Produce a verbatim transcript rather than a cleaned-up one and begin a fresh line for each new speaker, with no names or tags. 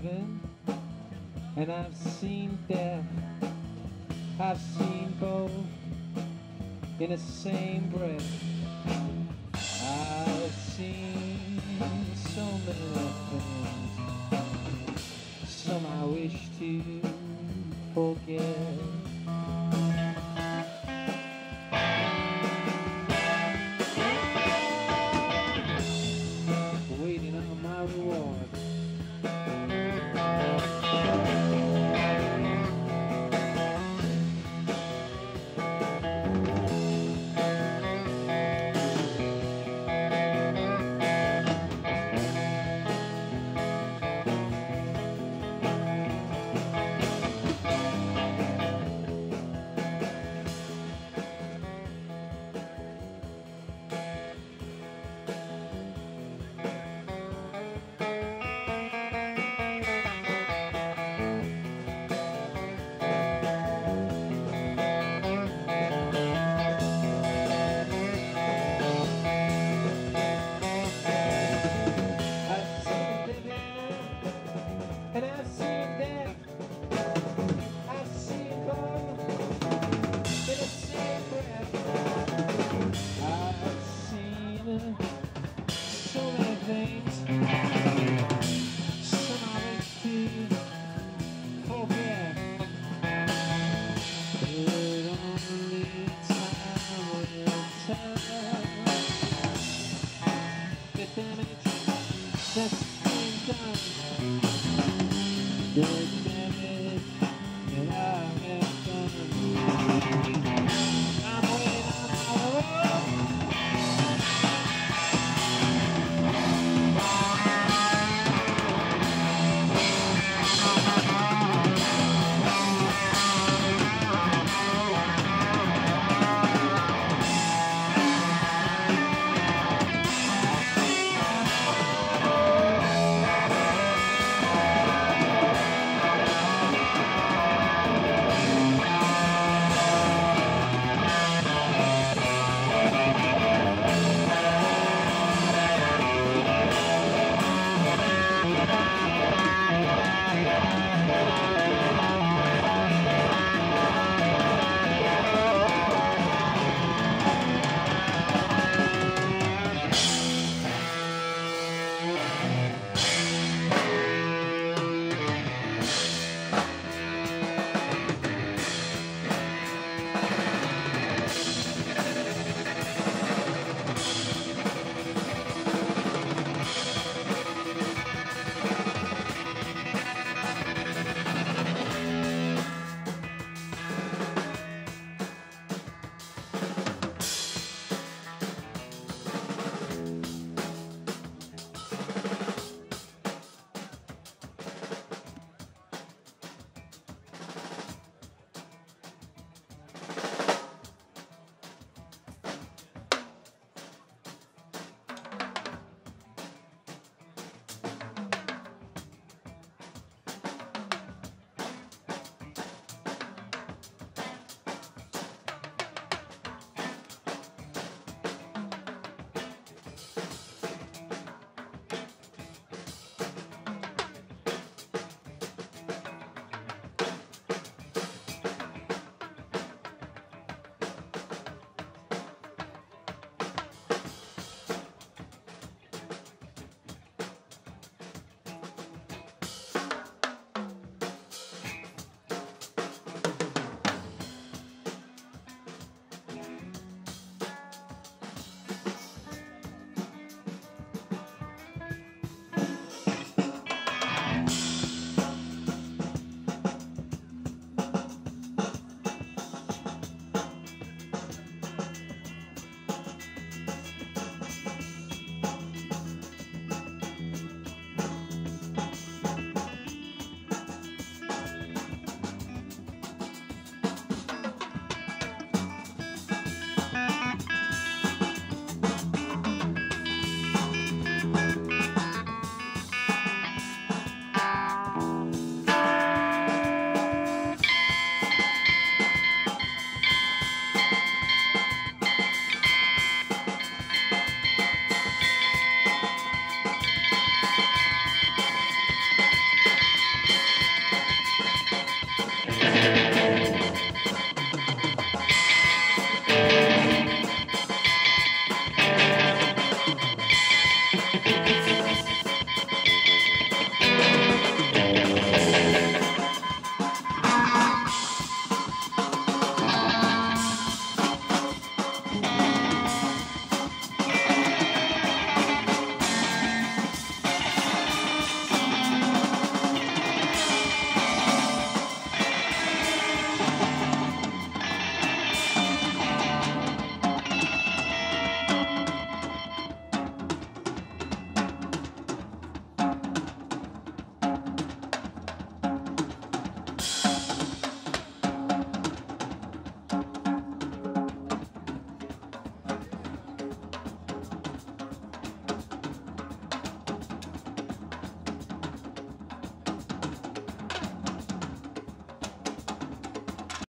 living, and I've seen death. I've seen both in the same breath. I've seen so many things, some I wish to forget. Waiting on my reward. And I've seen death, I've seen both in the same breath. I've seen so many things, some I wish to forget. But only time will tell the damage that's been done. The damage that I have done. I'm waiting on my road. Yeah.